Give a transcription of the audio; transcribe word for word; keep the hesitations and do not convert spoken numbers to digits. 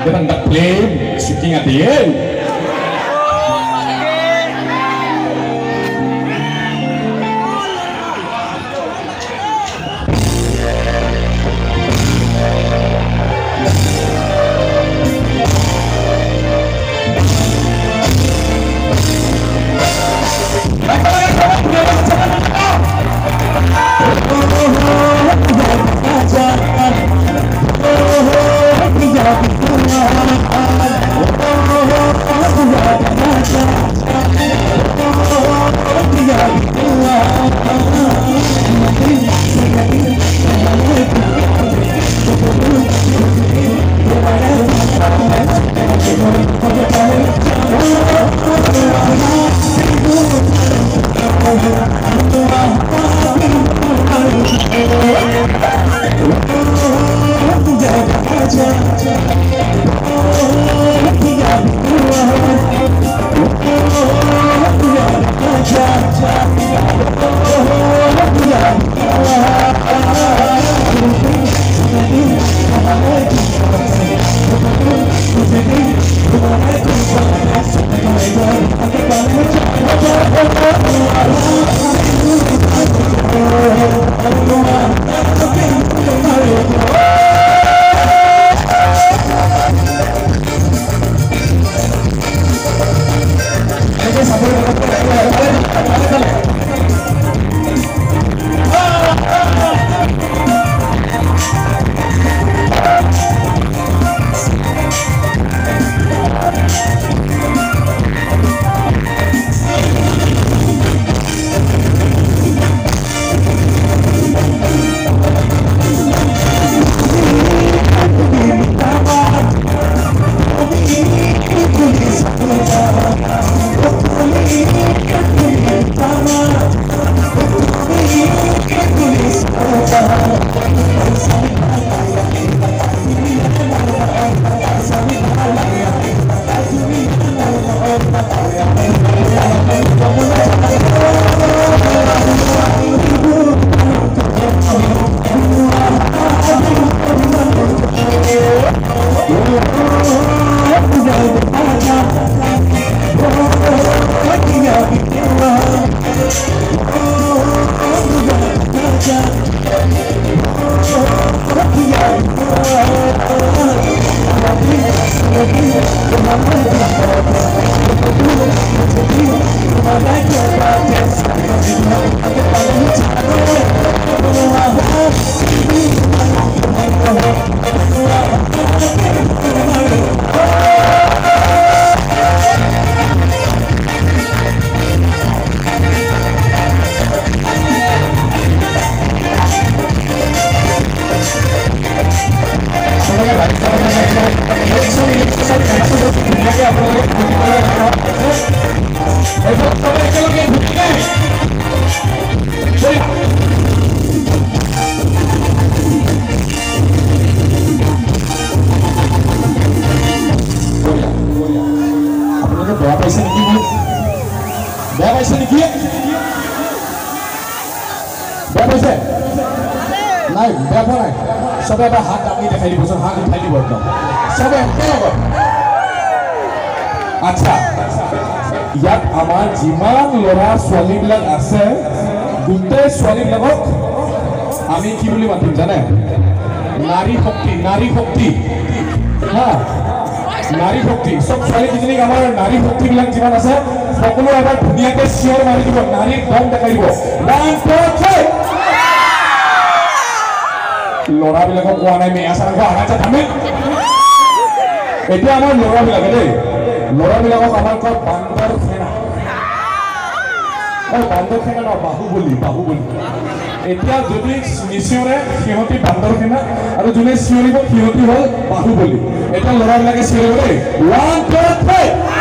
Even the flame shooting at the end. আচ্ছা ইয়াত আমাৰ যিমান লৰা ছোৱালীবিলাক আছে গোটেই ছোৱালীবিলাকক আমি কি বুলি মাতিম জানে নাৰী শক্তি নাৰী শক্তি হা নাৰী শক্তি সব ছোৱালীকেইজনীক আমাৰ নাৰী শক্তিবিলাক যিমান আছে সকলো এবাৰ ধুনীয়াকৈ চিঞৰ মাৰি দিব নাৰীৰ দম দেখাই দিব ওৱান টু থ্ৰী লৰাবিলাকক কোৱা নাই মেয়া চাৰা আগাছা থামে এতিয়া আমাৰ লৰাবিলাকে দেই লৰাবিলাকক আমাৰ কয় বান্দৰ সেনা ঐ বান্দৰ সেনা ন বাহুবলী বাহুবলী এতিয়া যদি নিচিঞৰে সিহঁতি বান্দৰ সেনা আৰু যোনে চিঞৰিব সিহঁতি হ'ল বাহুবলী এতিয়া লৰাবিলাকে চিঞৰিব দেই ওৱান টু থ্ৰী